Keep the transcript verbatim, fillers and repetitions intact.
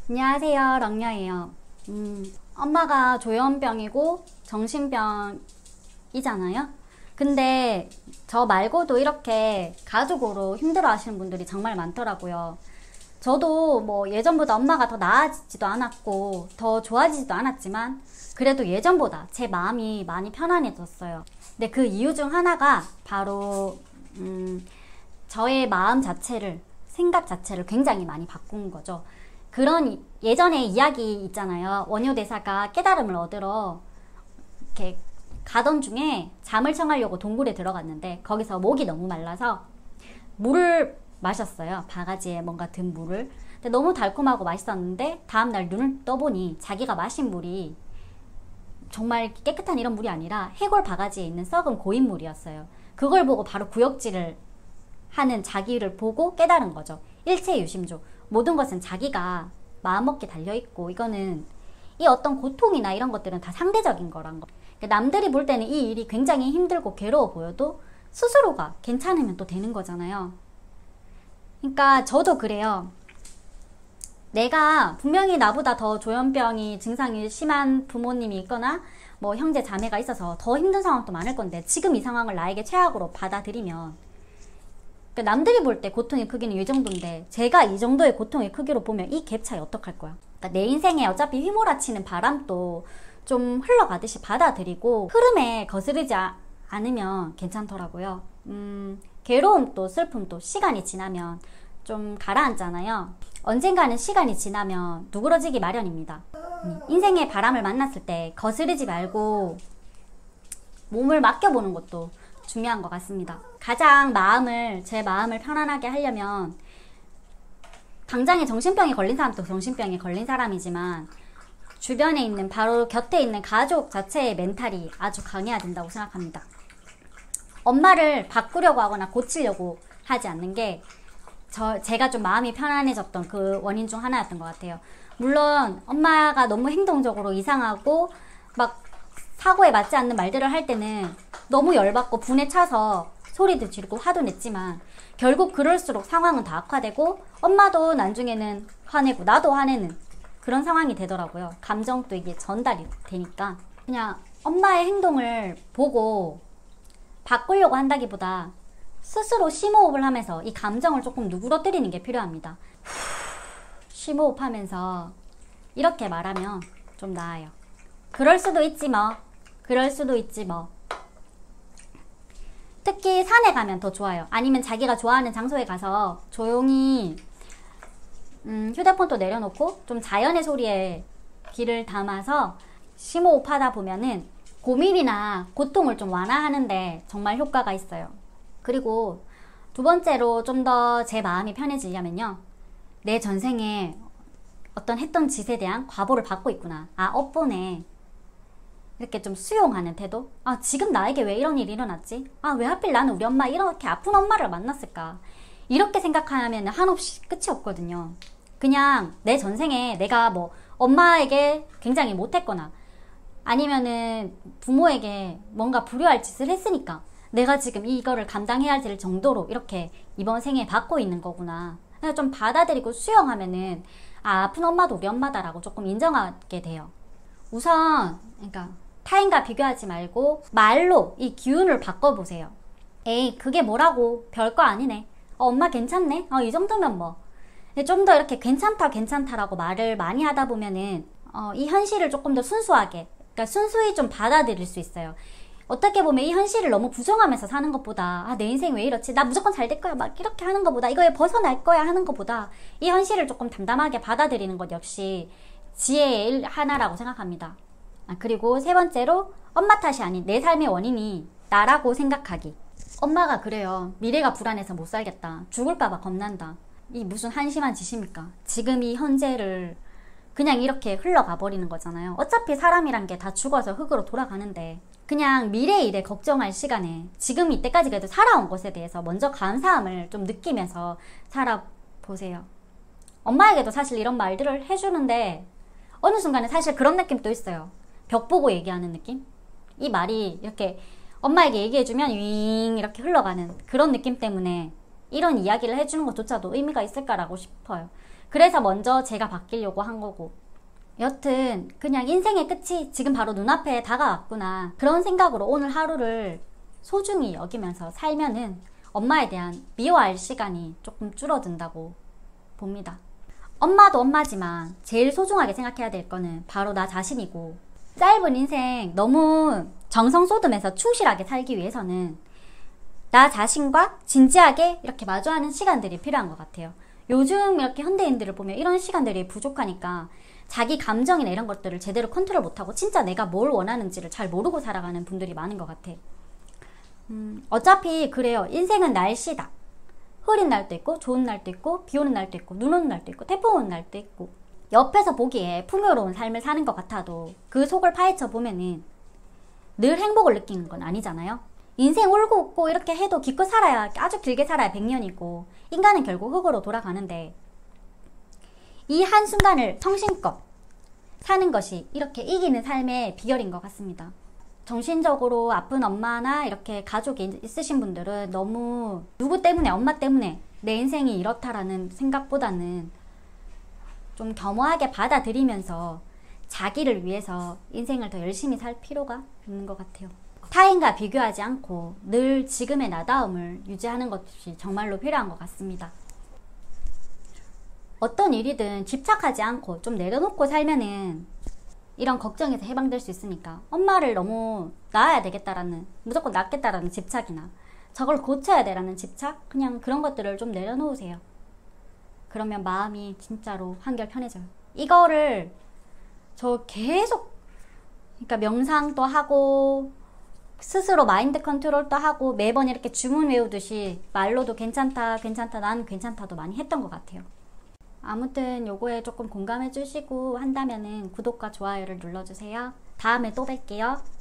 안녕하세요, 럭녀예요. 음, 엄마가 조현병이고 정신병이잖아요. 근데 저 말고도 이렇게 가족으로 힘들어 하시는 분들이 정말 많더라고요. 저도 뭐 예전보다 엄마가 더 나아지지도 않았고 더 좋아지지도 않았지만 그래도 예전보다 제 마음이 많이 편안해졌어요. 근데 그 이유 중 하나가 바로 음, 저의 마음 자체를, 생각 자체를 굉장히 많이 바꾼 거죠. 그런 예전에 이야기 있잖아요. 원효대사가 깨달음을 얻으러 이렇게 가던 중에 잠을 청하려고 동굴에 들어갔는데 거기서 목이 너무 말라서 물을 마셨어요. 바가지에 뭔가 든 물을. 근데 너무 달콤하고 맛있었는데 다음날 눈을 떠보니 자기가 마신 물이 정말 깨끗한 이런 물이 아니라 해골 바가지에 있는 썩은 고인물이었어요. 그걸 보고 바로 구역질을 하는 자기를 보고 깨달은 거죠. 일체유심조. 모든 것은 자기가 마음먹기에 달려있고 이거는 이 어떤 고통이나 이런 것들은 다 상대적인 거란 거. 남들이 볼 때는 이 일이 굉장히 힘들고 괴로워 보여도 스스로가 괜찮으면 또 되는 거잖아요. 그러니까 저도 그래요. 내가 분명히 나보다 더 조현병이 증상이 심한 부모님이 있거나 뭐 형제 자매가 있어서 더 힘든 상황도 많을 건데 지금 이 상황을 나에게 최악으로 받아들이면 그러니까 남들이 볼 때 고통의 크기는 이 정도인데 제가 이 정도의 고통의 크기로 보면 이 갭 차이 어떡할 거야. 그러니까 내 인생에 어차피 휘몰아치는 바람도 좀 흘러가듯이 받아들이고 흐름에 거스르지 아, 않으면 괜찮더라고요. 음, 괴로움도 슬픔도 시간이 지나면 좀 가라앉잖아요. 언젠가는 시간이 지나면 누그러지기 마련입니다. 음, 인생의 바람을 만났을 때 거스르지 말고 몸을 맡겨보는 것도 중요한 것 같습니다. 가장 마음을, 제 마음을 편안하게 하려면 당장에 정신병에 걸린 사람도 정신병에 걸린 사람이지만 주변에 있는 바로 곁에 있는 가족 자체의 멘탈이 아주 강해야 된다고 생각합니다. 엄마를 바꾸려고 하거나 고치려고 하지 않는 게 저, 제가 좀 마음이 편안해졌던 그 원인 중 하나였던 것 같아요. 물론 엄마가 너무 행동적으로 이상하고 막 사고에 맞지 않는 말들을 할 때는 너무 열받고 분에 차서 소리도 지르고 화도 냈지만 결국 그럴수록 상황은 더 악화되고 엄마도 나중에는 화내고 나도 화내는 그런 상황이 되더라고요. 감정도 이게 전달이 되니까 그냥 엄마의 행동을 보고 바꾸려고 한다기보다 스스로 심호흡을 하면서 이 감정을 조금 누그러뜨리는 게 필요합니다. 심호흡 하면서 이렇게 말하면 좀 나아요. 그럴 수도 있지 뭐. 그럴 수도 있지 뭐. 특히 산에 가면 더 좋아요. 아니면 자기가 좋아하는 장소에 가서 조용히 음, 휴대폰도 내려놓고 좀 자연의 소리에 귀를 담아서 심호흡 하다 보면은 고민이나 고통을 좀 완화하는데 정말 효과가 있어요. 그리고 두 번째로 좀 더 제 마음이 편해지려면요. 내 전생에 어떤 했던 짓에 대한 과보를 받고 있구나. 아, 업보네. 이렇게 좀 수용하는 태도. 아, 지금 나에게 왜 이런 일이 일어났지? 아, 왜 하필 나는 우리 엄마 이렇게 아픈 엄마를 만났을까? 이렇게 생각하면 한없이 끝이 없거든요. 그냥 내 전생에 내가 뭐 엄마에게 굉장히 못했거나 아니면은 부모에게 뭔가 불효할 짓을 했으니까 내가 지금 이거를 감당해야 될 정도로 이렇게 이번 생에 받고 있는 거구나. 그냥 좀 받아들이고 수용하면은 아, 아픈 엄마도 우리 엄마다라고 조금 인정하게 돼요. 우선 그러니까 타인과 비교하지 말고 말로 이 기운을 바꿔보세요. 에이, 그게 뭐라고, 별거 아니네. 어, 엄마 괜찮네. 어, 이 정도면 뭐. 좀 더 이렇게 괜찮다 괜찮다라고 말을 많이 하다 보면은 어, 이 현실을 조금 더 순수하게, 그러니까 순수히 좀 받아들일 수 있어요. 어떻게 보면 이 현실을 너무 부정하면서 사는 것보다 아, 내 인생 왜 이렇지? 나 무조건 잘 될 거야. 막 이렇게 하는 것보다 이거에 벗어날 거야 하는 것보다 이 현실을 조금 담담하게 받아들이는 것 역시 지혜의 일 하나라고 생각합니다. 아, 그리고 세 번째로 엄마 탓이 아닌 내 삶의 원인이 나라고 생각하기. 엄마가 그래요. 미래가 불안해서 못 살겠다. 죽을까봐 겁난다. 이 무슨 한심한 짓입니까? 지금 이 현재를 그냥 이렇게 흘러가 버리는 거잖아요. 어차피 사람이란 게 다 죽어서 흙으로 돌아가는데 그냥 미래 일에 걱정할 시간에 지금 이때까지 그래도 살아온 것에 대해서 먼저 감사함을 좀 느끼면서 살아보세요. 엄마에게도 사실 이런 말들을 해주는데 어느 순간에 사실 그런 느낌도 있어요. 벽 보고 얘기하는 느낌? 이 말이 이렇게 엄마에게 얘기해주면 윙 이렇게 흘러가는 그런 느낌 때문에 이런 이야기를 해주는 것조차도 의미가 있을까라고 싶어요. 그래서 먼저 제가 바뀌려고 한 거고. 여튼 그냥 인생의 끝이 지금 바로 눈앞에 다가왔구나. 그런 생각으로 오늘 하루를 소중히 여기면서 살면은 엄마에 대한 미워할 시간이 조금 줄어든다고 봅니다. 엄마도 엄마지만 제일 소중하게 생각해야 될 거는 바로 나 자신이고, 짧은 인생 너무 정성 쏟으면서 충실하게 살기 위해서는 나 자신과 진지하게 이렇게 마주하는 시간들이 필요한 것 같아요. 요즘 이렇게 현대인들을 보면 이런 시간들이 부족하니까 자기 감정이나 이런 것들을 제대로 컨트롤 못하고 진짜 내가 뭘 원하는지를 잘 모르고 살아가는 분들이 많은 것 같아. 음, 어차피 그래요. 인생은 날씨다. 흐린 날도 있고 좋은 날도 있고 비 오는 날도 있고 눈 오는 날도 있고 태풍 오는 날도 있고, 옆에서 보기에 풍요로운 삶을 사는 것 같아도 그 속을 파헤쳐 보면은 늘 행복을 느끼는 건 아니잖아요. 인생 울고 웃고 이렇게 해도 기껏 살아야, 아주 길게 살아야 백 년이고 인간은 결국 흙으로 돌아가는데, 이 한순간을 성심껏 사는 것이 이렇게 이기는 삶의 비결인 것 같습니다. 정신적으로 아픈 엄마나 이렇게 가족이 있으신 분들은 너무 누구 때문에, 엄마 때문에 내 인생이 이렇다라는 생각보다는 좀 겸허하게 받아들이면서 자기를 위해서 인생을 더 열심히 살 필요가 있는 것 같아요. 타인과 비교하지 않고 늘 지금의 나다움을 유지하는 것이 정말로 필요한 것 같습니다. 어떤 일이든 집착하지 않고 좀 내려놓고 살면은 이런 걱정에서 해방될 수 있으니까, 엄마를 너무 낳아야 되겠다라는, 무조건 낳겠다라는 집착이나 저걸 고쳐야 돼라는 집착, 그냥 그런 것들을 좀 내려놓으세요. 그러면 마음이 진짜로 한결 편해져요. 이거를 저 계속, 그러니까 명상도 하고 스스로 마인드 컨트롤도 하고 매번 이렇게 주문 외우듯이 말로도 괜찮다 괜찮다 난 괜찮다도 많이 했던 것 같아요. 아무튼 요거에 조금 공감해 주시고 한다면은 구독과 좋아요를 눌러주세요. 다음에 또 뵐게요.